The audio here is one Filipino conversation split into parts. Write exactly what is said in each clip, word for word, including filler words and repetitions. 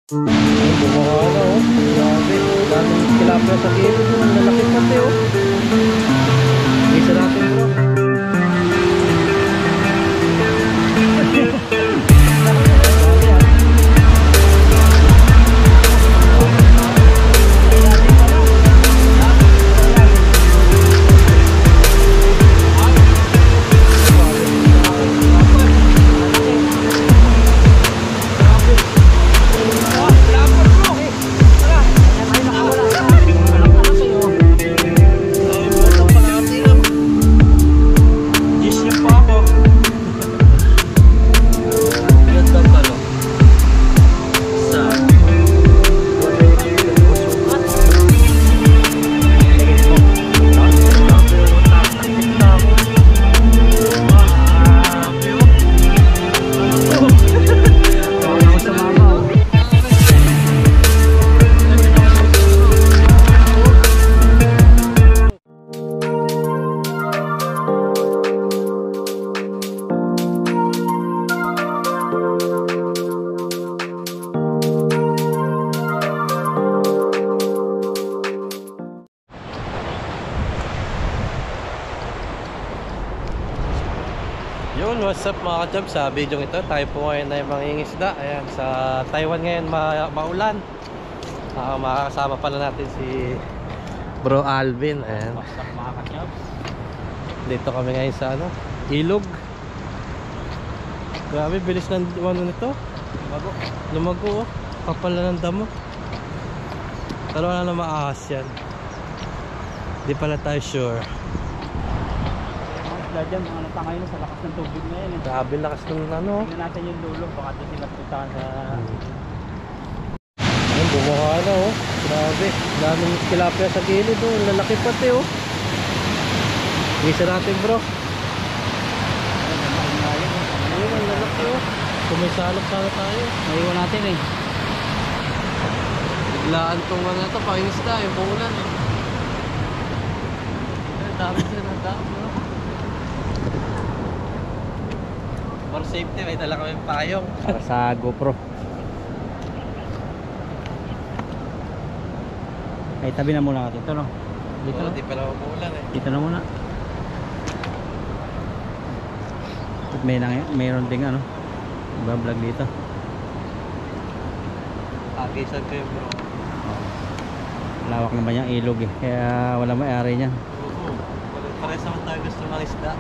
Ay, bumaka na oh. Grabe. Daming tilapia sa gilid. Ang lalaki pati oh. Isa natin bro. Yun, what's up mga ka-job? Sa video ito, tayo po ngayon ay mangingisda. Ayan, sa Taiwan ngayon ma maulan. uh, Makakasama pala natin si Bro Alvin. Ayan. What's up mga ka-job? Dito kami ngayon sa ano, ilog. Grabe, bilis ng ano nito. Lumago. Lumago oh. Kapal na ng damo. Pero wala na maahas yan. Di pala tayo sure. Dyan, mga natangay na sa lakas ng tubig na yan eh. Grabe lakas ng ano. Tingnan natin yung dulo, baka doon sila puntahan sa... Ayun, bumaka na oh. Grabe, daming tilapia sa gilid oh. Ang lalaki pati oh. Isa natin bro. Ayun, ang lalaki oh. Kumisalap sana tayo. Naiwan natin eh. Biglaan tong mga ito, pangingisda yung paulan eh. Ay, dami sila ng dami oh. For safety, may dala kami payong. Para sa GoPro. Ay, tabi na muna natin ito, no? Dito Oo, na. di pala umuulan eh. Dito na muna. At may nang, mayroon ding ano, iba-vlog dito. Pagisan ko yung bro. Lawak naman yung ilog eh. Kaya wala may-ari niyan. Oo, pares naman tayo gusto mga isda.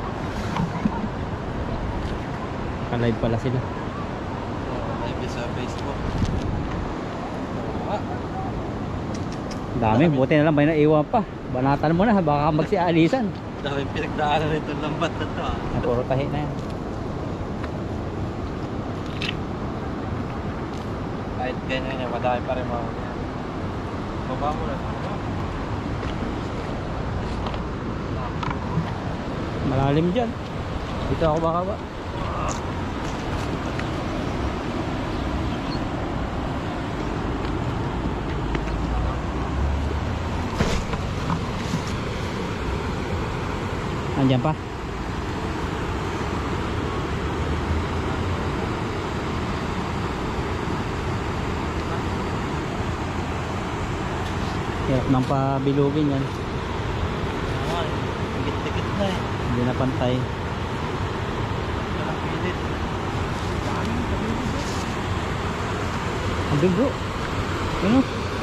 Ka-live pala sila. Oo, live sa Facebook. Ah, Dami, buti na lang may naiwan pa. Banatan mo na, baka magsialisan. dami pinagdaanan nito lambat na to ah. Ay, puro tahi na yan. Kahit ganyan yan, madami pa rin mga yan. Baba mo na. Malalim dyan. Dito ako baka ba? Andyan pa. Hirap nang pabilugin yan. Oo, tikit-tikit na eh. Hindi na pantay. Walang pilit. Andun bro. Ano?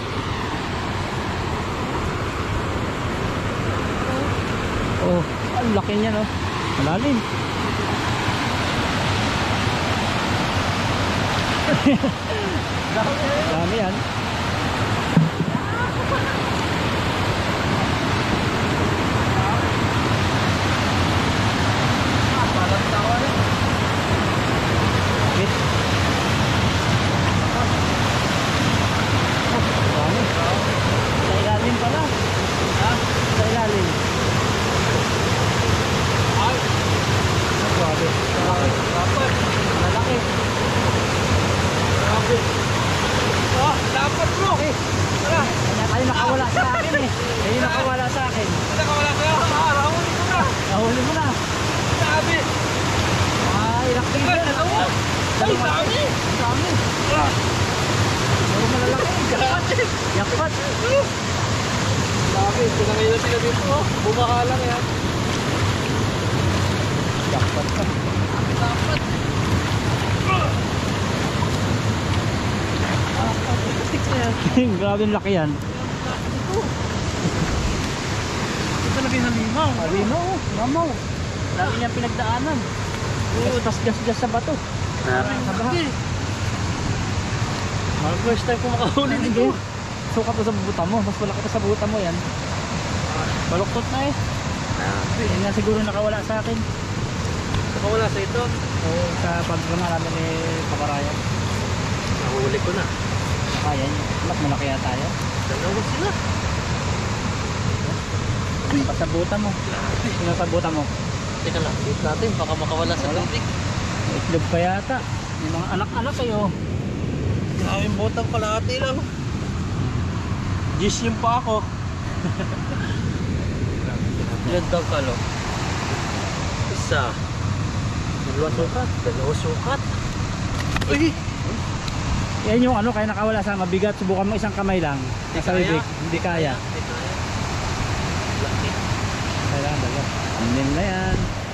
Oh, ang laki niya no. Malalim. Dami yan. Sa ilalim pala. Ha? Sa ilalim. Grabe. Dapat. Malaki. Grabe. Oh, dapat bro. Eh, Tara. Ay, nakawala sa akin eh. Ay, nakawala sa akin. Ano ka wala sa'yo? Ah, rahuli ko na. Nahuli mo na. Grabe. Ay, ilang kilo. Ay, dalawa. Ay, dami. Ang dami. Ah. Jackpot! Dami, pinangayon sila dito. Oh. Bumaha lang yan. Jackpot pa. Dapat. Ah, plastic na yan. Grabe yung laki yan. Ito talaga yung halimaw. Marino, mamaw. Lagi niyang pinagdaanan. Gas-gas-gas sa bato. Grabe, Sa baha. laki. Parang first time ko makahuli Hindi. dito. Sukat to sa buta mo. Mas malaki to sa buta mo yan. Baluktot na eh. Yan nga siguro nakawala sa akin. Saka wala sa ito. Oo, sa pagkama namin ni Paparayan. Nahuli ko na. Saka yan. Mas malaki yata yan. Dalawa sila. Pasabutan mo. Sino sabutan mo? Teka lang, dito natin. Baka makawala sa Wala. tubig. Itlog pa yata. Yung mga anak-anak kayo. Daming botang kalahati lang. Gis yung pa ako. Ilan daw kalo? Isa. Dalawa sukat. Dalawa sukat. Uy! Yan yung ano, kaya nakawala sa mabigat. Subukan mo isang kamay lang. Hindi Nasa kaya. bibig. Hindi kaya. Hindi kaya. Laki. Kailangan dalawa. Amin na yan.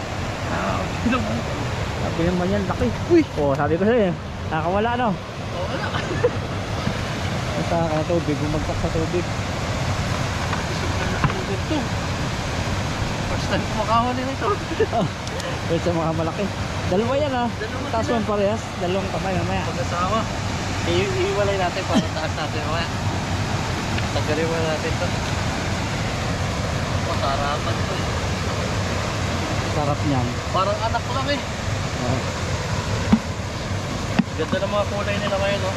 Sabi naman yan, laki. Uy! Oo, sabi ko sa'yo. Nakawala no. Oh, wala. Basta ka na tubig, bumagsak sa tubig. Ito. First time ko makahuli nito. Pwede sa mga malaki. Dalawa yan ah. Dalawa Taas sila. mo parehas. Dalawang kamay mamaya. Pag-asawa. I- iiwalay natin para taas natin mamaya. Tanggalin mo natin ito. Masarapan to eh. Sarap niyan. Parang anak ko lang eh. Oo. Ganda ng mga kulay nila ngayon oh.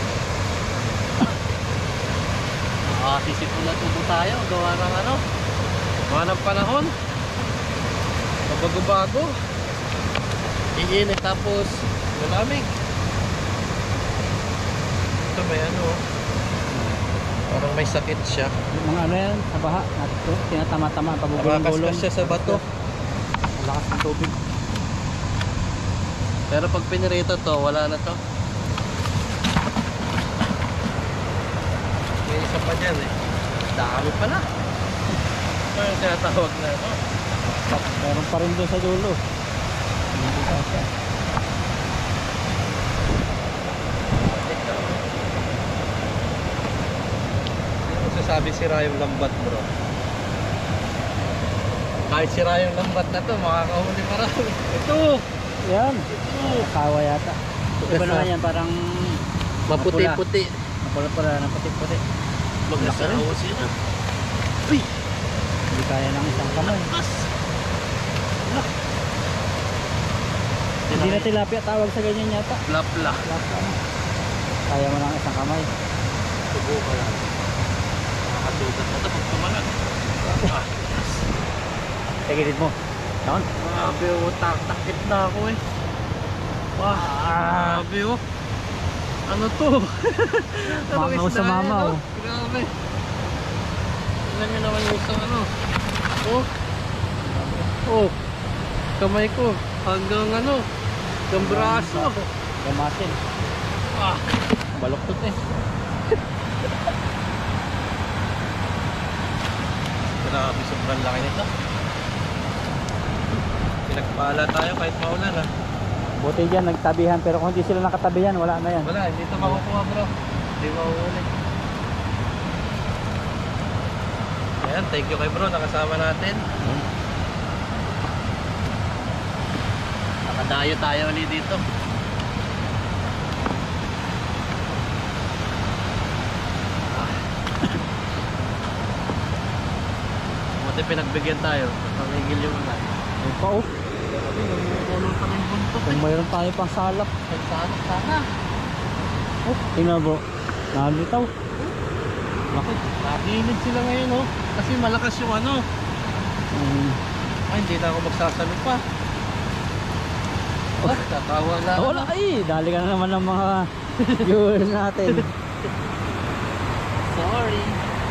Ah, sisipon na tubo tayo. Gawa ng ano. Gawa ng panahon. Mabago-bago. Iinit tapos malamig. Ito may ano oh. Parang may sakit siya. Yung mga ano yan, sa baha. Nato, tinatama-tama. Pabugulong-gulong. Nakakaskas siya sa bato. Lakas ng tubig. Pero pag pinirito to, wala na to. May isa pa dyan eh. Dami pala. Ito yung tinatawag na ano. Meron pa rin doon sa dulo. Hindi ka siya. Ito. Ano masasabi sira yung lambat bro? Kahit sira yung lambat na to, makakahuli marami. Ito! Yan. Ito! Kawa yata. Iba naman yan, parang Maputi-puti. napula-pula na puti-puti. Mag-asawa sila. Uy! Hindi kaya ng isang kamay. Lakas! Hindi na tilapia tawag sa ganyan yata. Lapla. Tilapia ano. Kaya mo ng isang kamay. Subukan lang. Nakakatugat na ito pag pumalag. Ah, Tagilid mo. Down. grabe oh, tak-takit na ako eh. Wah, grabe oh. Ano to? Anong Mamaw isda sa yan, mamaw. oh? Grabe. Tignan nyo naman yung isang ano. Oh. Oh. Kamay ko. Hanggang ano. Hanggang braso. Gamatin. Ah. Baluktot eh. Grabe, sobrang laki nito. Pinagpala tayo kahit maulan ah. Buti dyan nagtabihan pero kung hindi sila nakatabihan wala na yan. Wala, hindi ito makukuha bro. Hindi makukuha. Ayan, thank you kay bro, nakasama natin. Nakadayo tayo ulit dito. Buti pinagbigyan tayo. Pamigil yung mga. Yung pa oh. Kulong pa rin buntot. Kung mayroon tayo pang salap. Sana, sana. Oh, tingnan bro. Nalitaw. Bakit? Nakiinid sila ngayon oh. Kasi malakas yung ano. Um, Ay, hindi na ako magsasalo pa. Oh, tatawa na. oh, wala ay. Dali ka na naman ng mga viewers natin. Sorry.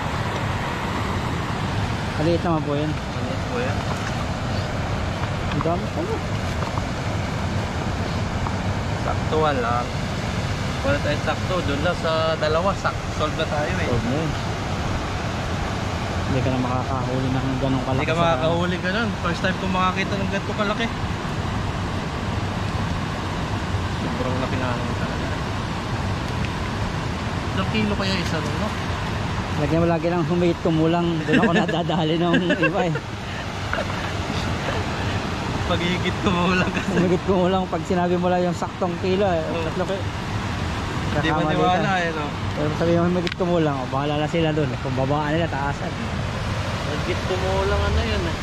Maliit naman po yan. Ano po yan? Ang dami pala. Saktuan lang. Wala tayong sakto. Doon lang sa dalawa. Sakto. Solve na tayo eh. Solve mo yun. Hindi ka na makakahuli ng ganong kalaki. Hindi ka sa- makakahuli ka nun. First time ko makakita ng ganito kalaki. Sobrang laki na naman talaga. Ilang kilo kaya isa nun, no? Lagyan mo lagi ng humigit kumulang. Doon ako nadadali ng iba eh. Pag-higit ko mo lang kasi. Humigit kumulang pag sinabi mo lang yung saktong kilo eh. Oo. Tatlo kayo. Hindi ba Kakamali niwala ka. eh, no? Pero sabi mo humigit kumulang, o bahala na sila doon. Kung babaan nila, taasan. Higit ko mo lang ano yun eh.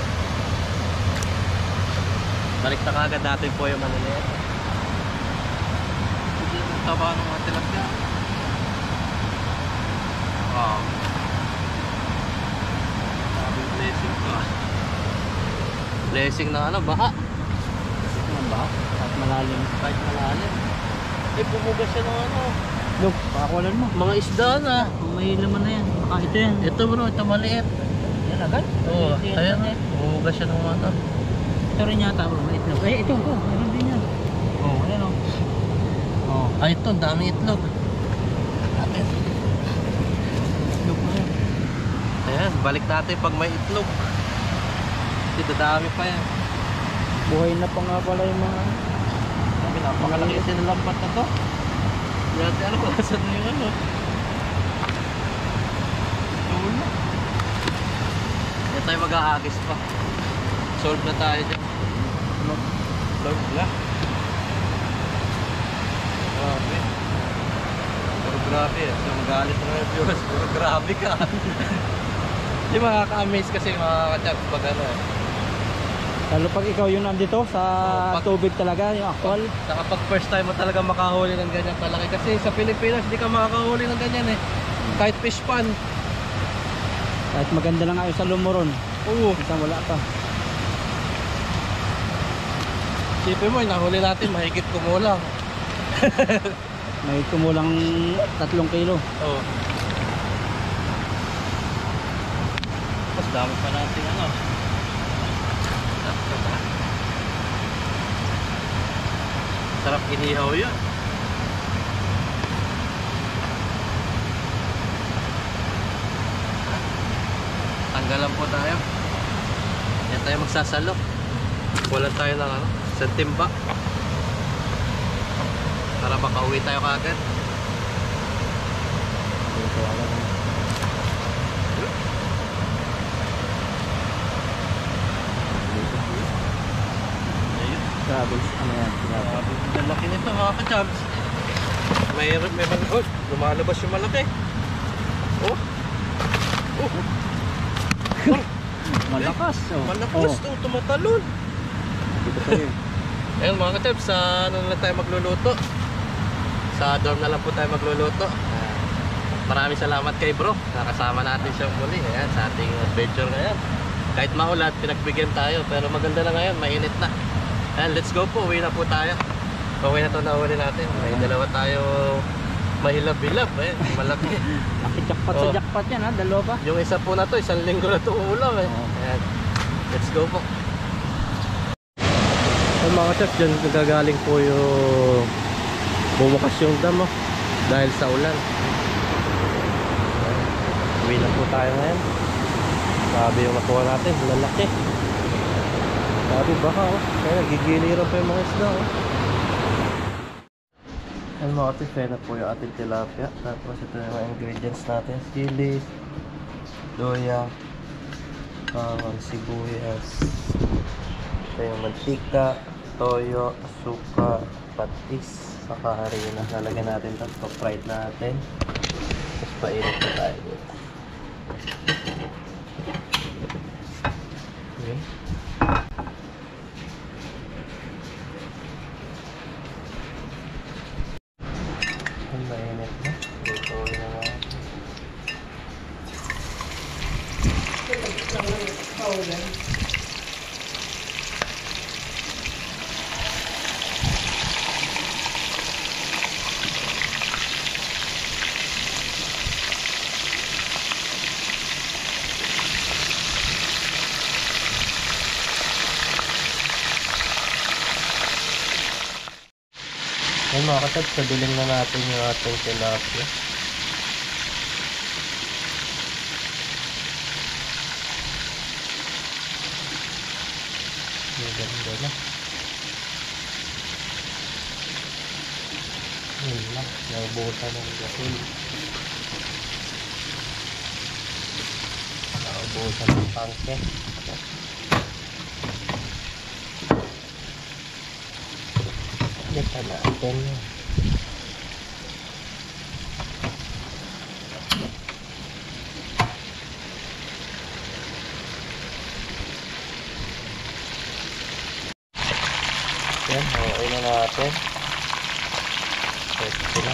Balik na kagad natin po yung maniliit. Hindi yung taba ng mga tilapia. Wow. Sabi blessing ko. Blessing na ano, baha. Ano ba? At malalim. Kahit malalim. Eh, bumugas siya ng ano. Look, pakakulan mo. Mga isda na. May laman na yan. Baka ito yan. Ito bro, ito maliit. Yan agad? Oo, Yan, ayan. yan. Bumugas siya ng mga ano. Ito rin yata bro, may itlog. Eh, ito po. Meron din yan. Oo, oh, ayan o. Oh. Ay, ito, ang daming itlog. Atin. Itlog mo yan. Ayan, balik natin pag may itlog. Kasi dadami pa yan. Buhay na pa nga pala yung mga... Sabi, napakalaki kasi ng lambat na to. Dati ano ko, saan na yung ano? Wala. Yan tayo mag-aagis pa. Solve na tayo dyan. Solve na. Grabe. Pero grabe eh. So magalit na yung viewers. Pero grabe ka. Hindi makaka-amaze kasi makaka-chat pag ano eh. Lalo pag ikaw yung nandito sa Oo, pag- tubig talaga, yung actual. Saka pag first time mo talaga makahuli ng ganyan kalaki. Kasi sa Pilipinas hindi ka makakahuli ng ganyan eh. Kahit fish pan. Kahit maganda lang kayo sa lumuron. Oo. Isang wala pa. Sipin mo, nahuli natin mahigit kumulang. May kumulang tatlong kilo. Oo. Mas dami pa natin ano. Sarap ba? Sarap inihaw yun. Tanggalan po tayo. Yan tayo magsasalo. Wala tayo ng ano, sa timba. Para makauwi tayo kagad. Dito agad. Ayun. Grabe, ano yan? Grabe. Grabe, ang laki nito mga ka-chubs. May, may mga, oh, lumalabas yung malaki. Oh. Oh. Oh. Malakas. Oh. Malakas Oh. to, tumatalon. Dito tayo. Ayun mga ka-chubs, sa ano na lang tayo magluluto. Sa dorm na lang po tayo magluluto. Ah, maraming salamat kay bro. Nakasama natin siya muli. Ayan, sa ating adventure ngayon. Kahit maulat, pinagbigyan tayo. Pero maganda na ngayon, mainit na. Ayan, let's go po. Uwi na po tayo. Uwi na ito na uli natin. May dalawa tayo mahilab-hilab. Ayan, malaki. Laki jackpot sa Oh. jackpot yan ha. Dalawa pa. Yung isa po na to, isang linggo na ito ulam eh. Oo. Ayan, let's go po. So mga chef, dyan nagagaling po yung bumukas yung dam oh, dahil sa ulan. Ayan. Uwi na po tayo ngayon. Sabi yung nakuha natin, lalaki. Sabi baka oh, kaya nagigiliran pa yung mga isda oh. Ayan mga chef, kaya na po yung ating tilapia. Tapos ito yung mga ingredients natin. Sili, doya, bawang, sibuyas. Ito yung mantika, toyo, suka, patis, saka harina. Lalagyan natin ito, pa-fried natin. Tapos painit na tayo. Okay. Ang mainit na. Dito na nga. Ayun mga katab, sabiling na natin yung ating tilapia. Yung ganda na. Yun lang, naubusan ng gasol. Naubusan ng pangke. Kita natin. Yan, hawain na natin. Pwede sila.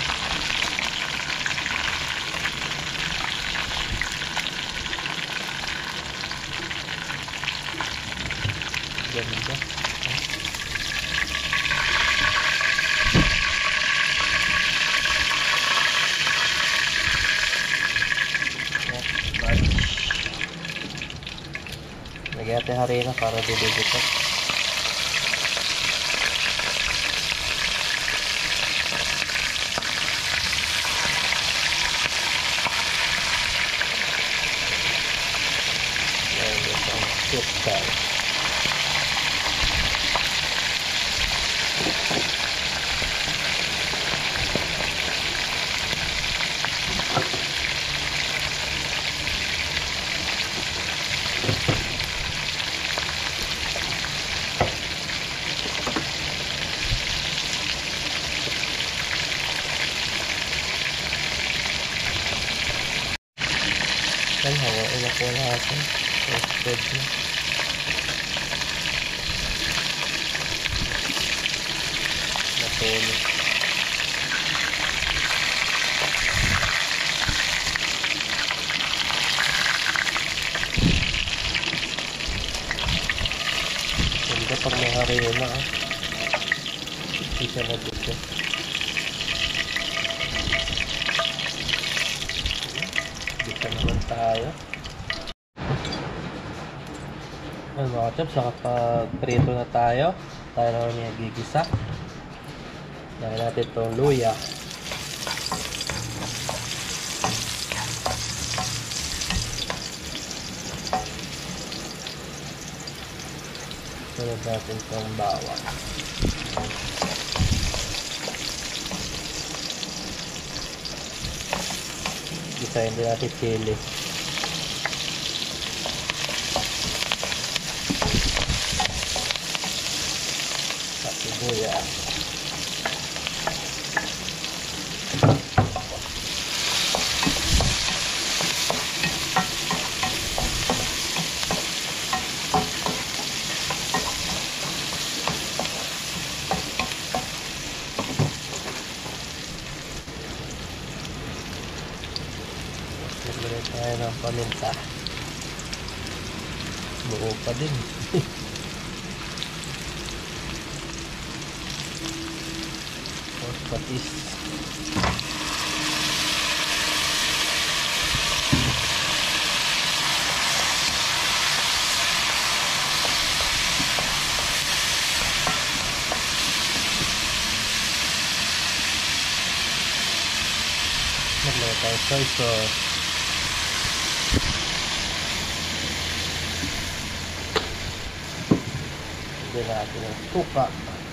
Ganda. Lagyan natin harina para didikit. Cute guys. Yan, hawain na po natin. Toasted na. Natulog. Ganda pag may harina ah. Hindi siya nabito. Dito naman tayo. Ayun mga chaps, nakapag-prito na tayo. Tayo naman yung gigisa. Lagyan natin itong luya. Sunod natin itong bawang. Gisahin din natin chili. At sibuyas. Naglagay tayo ng paminta. Buo pa din. Or patis. Naglagay tayo soy sauce. Lagyan natin ng suka.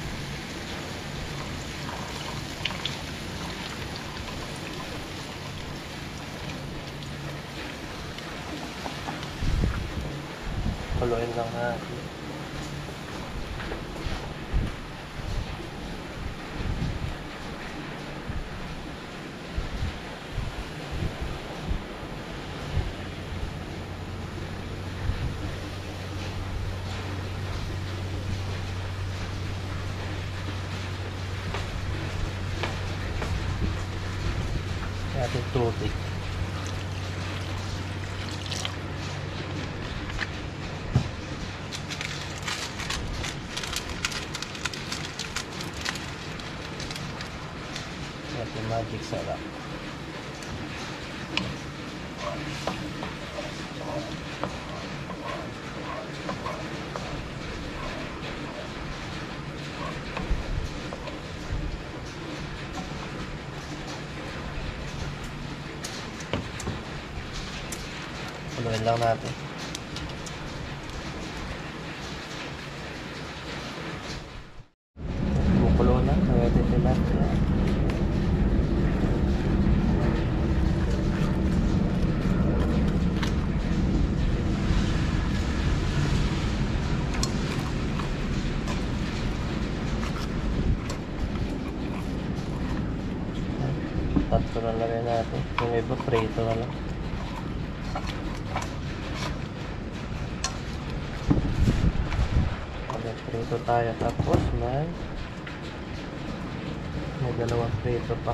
Haluin lang natin. Ating tubig. Ating magic sarap. Puluin lang natin. Kumukulo na. Pwede sila. Tatlo na lang natin. Yung iba, prito na lang. Okay, prito tayo. Tapos may may dalawang prito pa.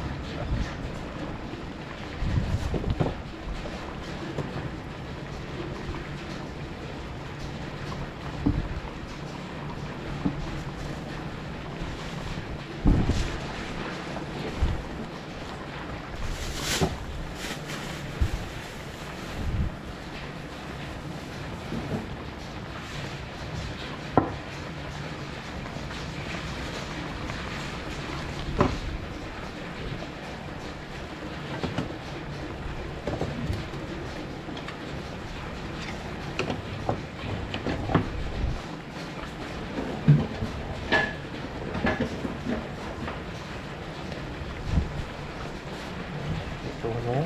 Ito na.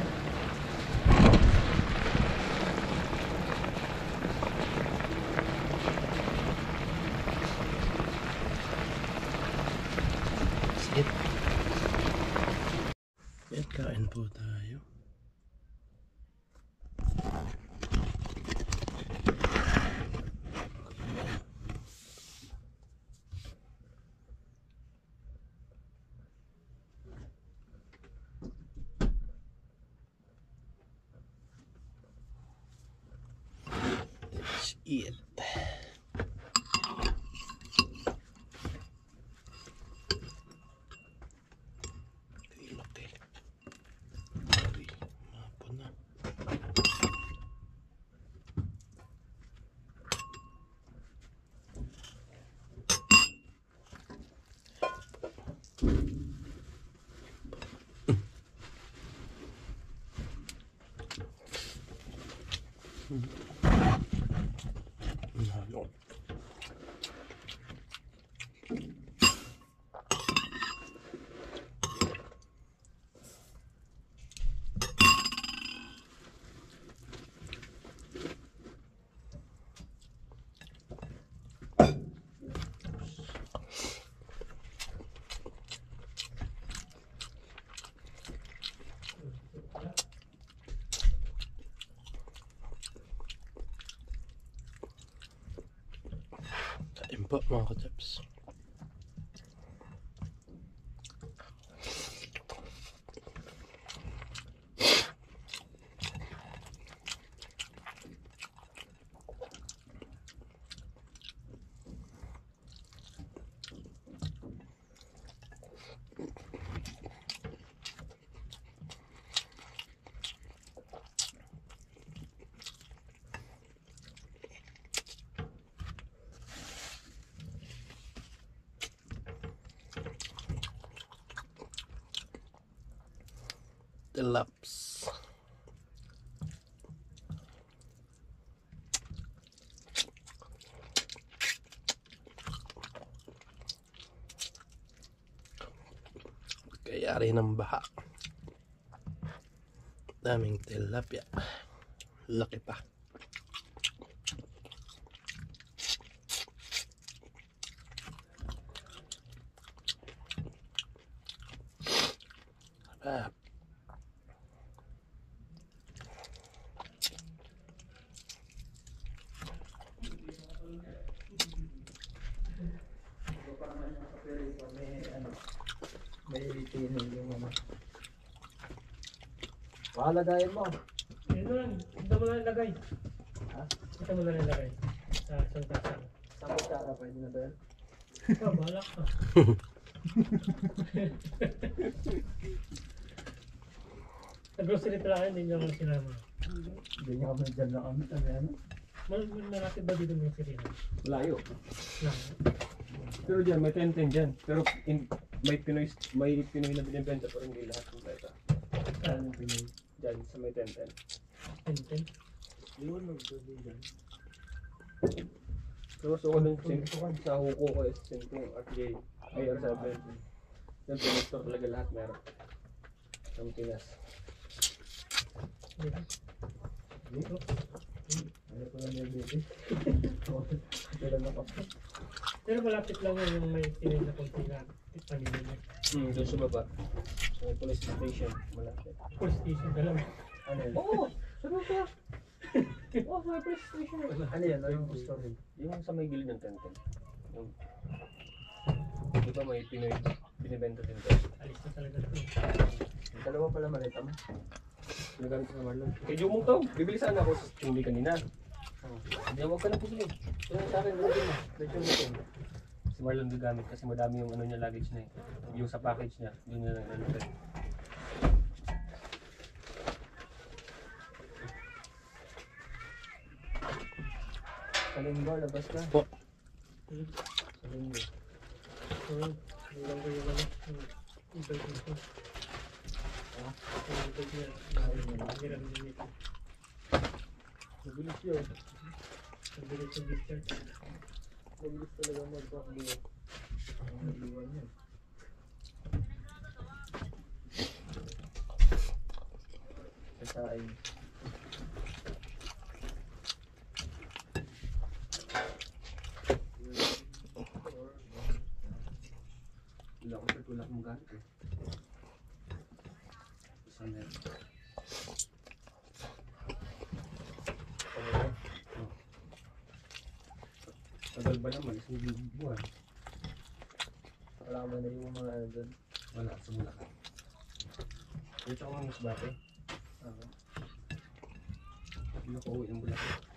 Sit. Yan, kain po tayo. Let's eat. Laki. Uy, mapon na. Nalo. Kain po mga kachaps. The laps. Kayari ng baha. Daming tilapia. Laki pa. Ah. May tino yung ano. Pahalagayin mo. Ito lang, ito mo lang ilagay. Ha? Ito mo lang ilagay. Sa isang tasa. Sa kutsara, pwede na ba yan? Ah, balak ka. Sa grocery pala kayo, hindi nyo naman sinama. Hindi niya kami dyan na kami. Sabi ano? Mal malapit ba dito ng grocery na? Malayo. Lang. Pero dyan, may ten ten dyan. Pero in, may Pinoy may Pinoy na binibenta pero hindi lahat kompleto. Saan yung Pinoy? Dyan sa may ten ten. Ten-ten? Yun, magbabigan. Tapos ako nung sa huko ko, S M ko, R J, ay R seven. Yung pinistore talaga lahat meron. Ang Pinas. Dito? Ano ko lang yung baby? Kailan na pa? Pero malapit lang yun yung may tinay na konti na paninin niya. Hmm, doon sa baba. Sa police station, malapit. Police station ka lang. Ano yun? Oo! Sabi ko ba? Oo, sa police station. Ano yan? Ano yung story? Yung sa may gilid ng tenten. Yung... Di ba may Pinoy, binibenta din ko? Alis na talaga ito. Yung dalawa pala malita mo. Pinagamit ko sa Marlon. Kay Jumong to, bibili sana ako sa hindi kanina. Hindi, huwag ka na bumili. Yung sa akin, wala din na. Medyo mo si Marlon gagamit kasi madami yung ano niya luggage na eh. Yung sa package niya, yun na lang nalagay. Sa linggo, labas ka. Po. Hmm. Sa linggo. Oo. Ilang ko yung ano. Yung bike nito. Ah? Yung bike niya. Ang hirap din ito. Mabilis yun. Ang bilis yung discharge. Mabilis talaga magpapagawa. Ang iwan yan. Kasain. Wala ko sa tulak mong gamit eh. Saan yan? Tagal ba naman? Isang buwan. Wala ka ba na yung mga ano doon? Wala, sa Bulacan. Dito ako ng Masbate. Oo. Hindi ako uwi ng Bulacan.